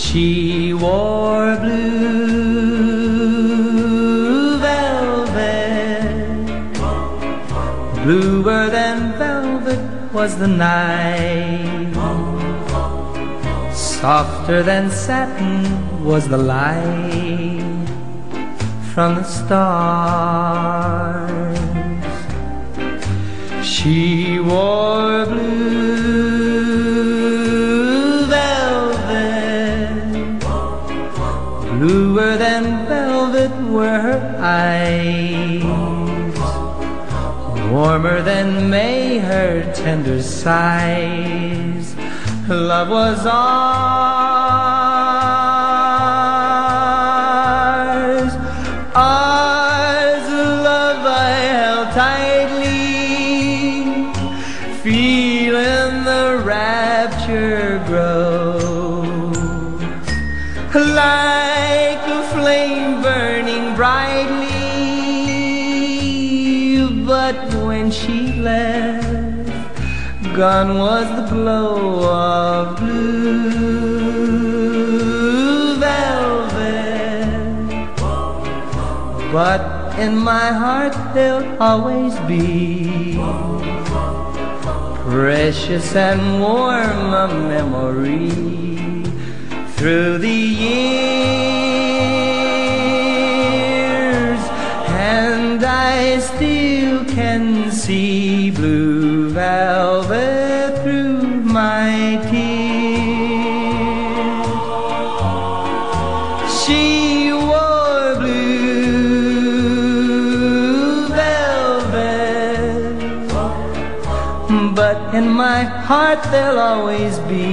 She wore blue velvet, bluer than velvet was the night, softer than satin was the light from the stars. She wore blue velvet, bluer than velvet were her eyes, warmer than May her tender sighs. Love was ours, ours, love I held tightly, feeling the rapture grow, like a flame burning brightly. But when she left, gone was the glow of blue velvet. But in my heart there'll always be precious and warm a memory through the years, and I still can see blue velvet through my tears. She wore blue velvet, but in my heart there'll always be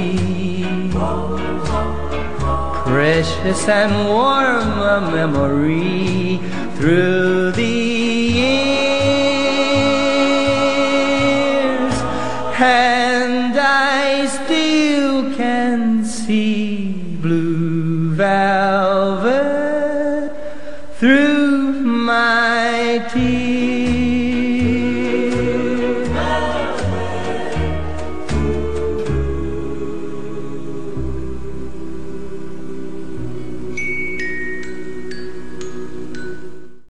precious and warm a memory through the years.